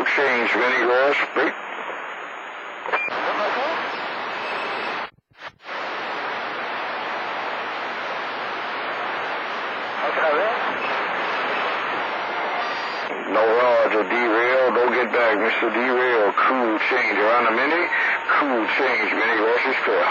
Cool change, Vinny Ross. Great. No, Roger, derail. Don't get back, Mr. Derail. Cool change. You're on a Mini. Cool change, Vinny Ross is clear.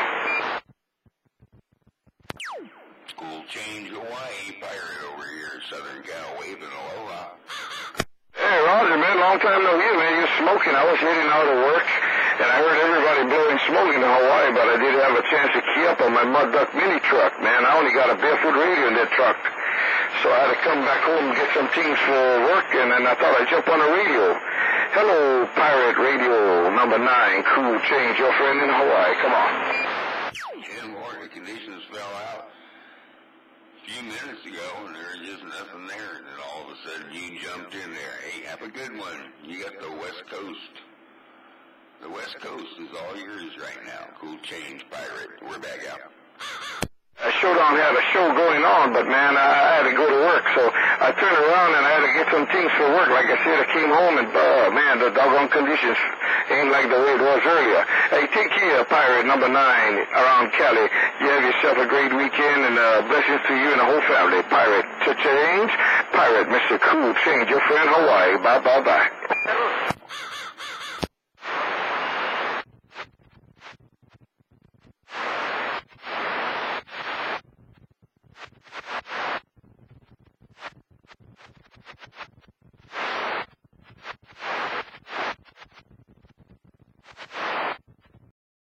Cool change, Hawaii. Pirate over here. Southern Cal waving aloha. Hey, Roger, man, long time no hear, man. You're smoking. I was heading out of work, and I heard everybody blowing smoke in Hawaii, but I didn't have a chance to key up on my Mud Duck Mini truck, man. I only got a barefoot radio in that truck. So I had to come back home and get some things for work, and then I thought I'd jump on the radio. Hello, Pirate Radio number 9, Cool Change, your friend in Hawaii. Come on. And market conditions fell out a few minutes ago, and there was just nothing there. And then all of a sudden, you jumped in there. Hey, have a good one. You got the West Coast. The West Coast is all yours right now. Cool change, Pirate. We're back out. I sure don't have a show going on, but man, I had to go to work, so I turned around and I had to get some things for work. Like I said, I came home and, man, the doggone conditions ain't like the way it was earlier. Hey, take care, Pirate number 9 around Cali. You have yourself a great weekend, and blessings to you and the whole family. Pirate to change, Pirate, Mr. Cool Change, your friend Hawaii. Bye, bye, bye.